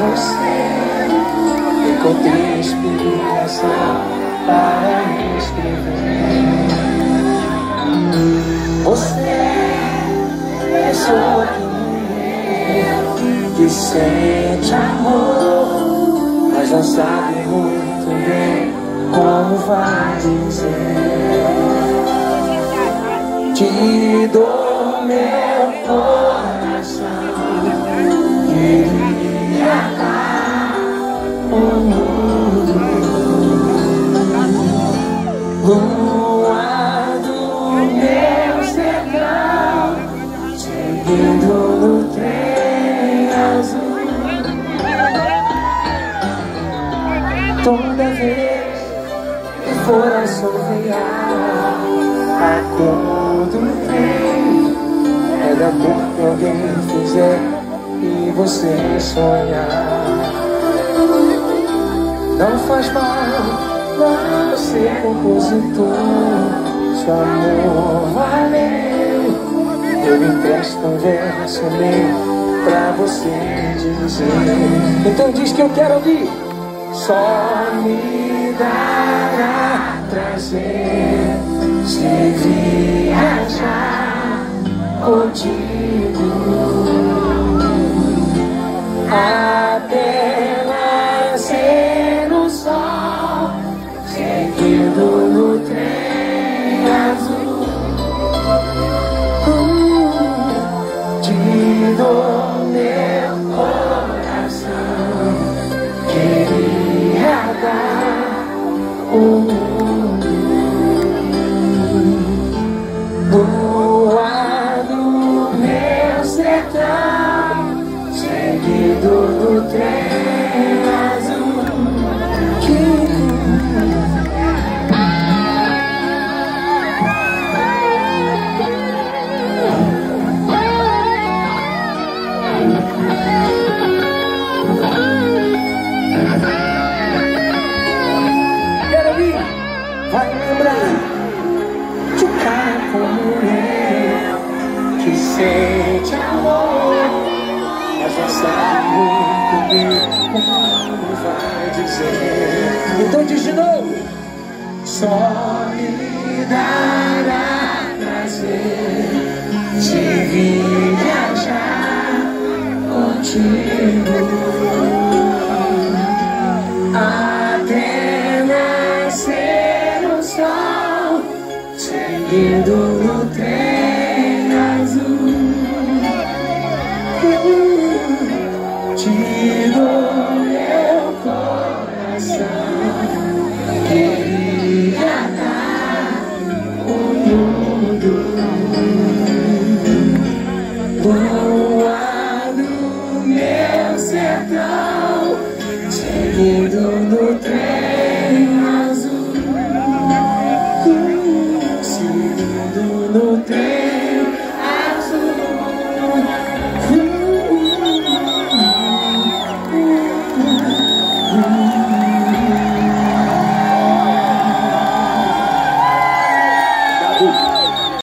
você. Encontrei inspiração para escrever. Você é pessoa que sente amor, mas não sabe muito bem como vai dizer. Te dou meu coração, queria dar o mundo. Lua do meu sertão, seguindo no trem azul. Toda vez que for assoviar a cor do trem, é da cor que alguém fizer e você sonhar. Não faz mal não ser compositor, se o amor valeu, eu empresto um verso meu pra você dizer. Então diz que eu quero ouvir. Só me dará prazer se viajar contigo, até nascer o sol, seguindo no trem azul. Te dou meu coração, queria dar o mundo. Lua do meu sertão, seguido no trem azul. Vai lembrar de um cara como eu, que sente amor, mas não sabe muito bem como vai dizer. Então diz de novo. Só me dará prazer se viajar contigo,